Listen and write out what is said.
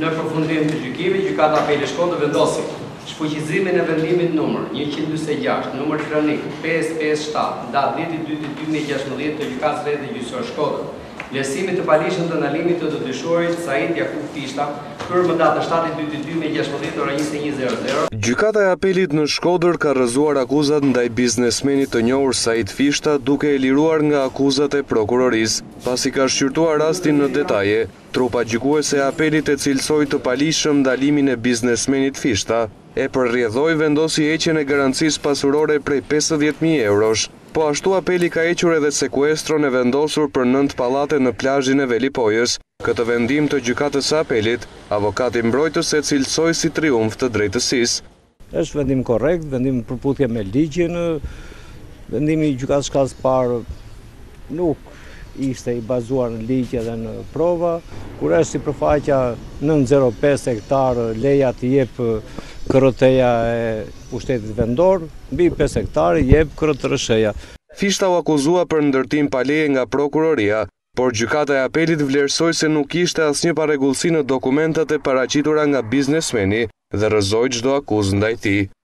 Në përfundim të gjykimit, gjykata e Apelit Shkodër vendosi shfuqizimin e vendimit numër 146, numër kronik 557, datë 10/2/2016 të gjykatës së rrethë gjyqësore Shkodër, vlerësimit të palishëm të ndalimit të dyshuarit Said Jakub Fishta për më datë 7/2/2016 ora 21:00. Gjykata e Apelit në Shkodër ka rrëzuar akuzat ndaj biznesmenit të njohur Said Fishta duke e liruar nga akuzat e prokurorisë. Pasi ka shqyrtuar rastin në detaje, trupa gjykuese e Apelit e cilësoi të palishëm ndalimin e biznesmenit Fishta, e përrjedhoi vendosi heqjen e garancisë pasurore prej 50.000 eurosh. Po ashtu Apeli ka hequr edhe sekuestron e vendosur për 9 pallate në plazhin e Velipojës. Këtë vendim të gjykatës së Apelit, avokati mbrojtës e cilësoi si triumf të drejtësisë. Është vendim korrekt, vendim përputhje me ligjin, vendimi i gjykatës shkallës parë nuk ishte i bazuar në ligj edhe në prova, kur është sipërfaqja 905 hektar leja të jep KRT-ja e pushtetit vendor, mbi 5 hektar jep KRT-RSH-ja. Fishta u akuzua për ndërtim pa leje nga prokuroria, por gjykata e Apelit vlerësoi se nuk kishte asnjë parregullsi në dokumentat e paraqitura nga biznesmeni dhe rrëzoi çdo akuzë ndaj tij.